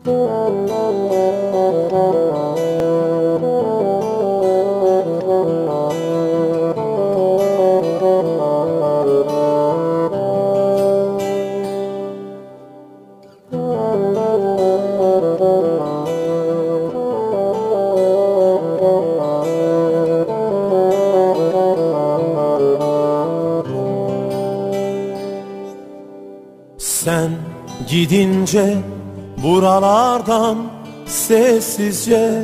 Sen gidince buralardan sessizce,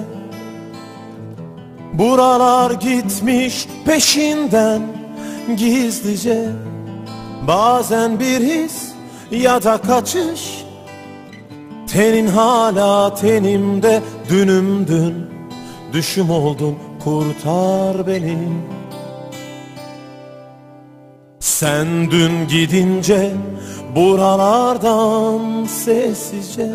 buralar gitmiş peşinden gizlice. Bazen bir his ya da kaçış, tenin hala tenimde, dünümdün düşüm oldun, kurtar beni. Sen dün gidince buralardan sessizce,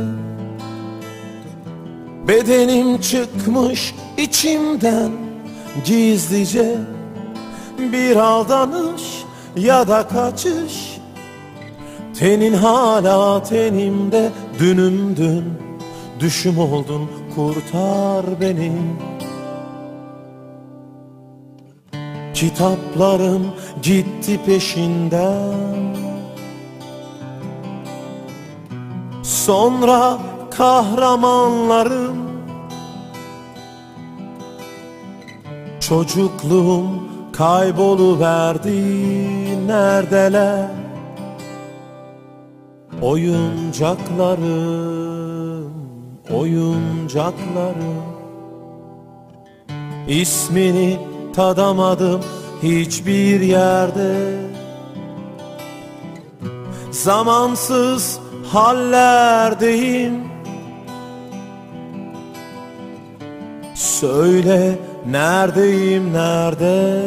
bedenim çıkmış içimden gizlice. Bir aldanış ya da kaçış, tenin hala tenimde, dünümdün düşüm oldun, kurtar beni. Kitaplarım gitti peşinden, sonra kahramanlarım. Çocukluğum kayboluverdi, neredeler oyuncaklarım, oyuncaklarım. İsmini tadamadım hiçbir yerde, zamansız hallerdeyim. Söyle neredeyim, nerede?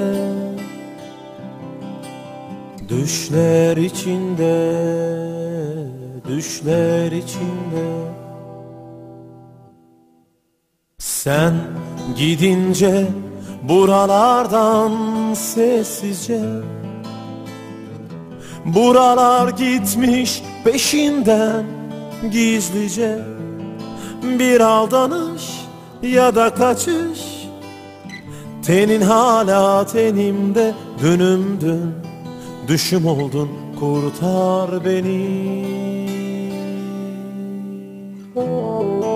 Düşler içinde, düşler içinde. Sen gidince buralardan sessizce, buralar gitmiş peşinden gizlice. Bir aldanış ya da kaçış, tenin hala tenimde, dünümdün düşüm oldun, kurtar beni.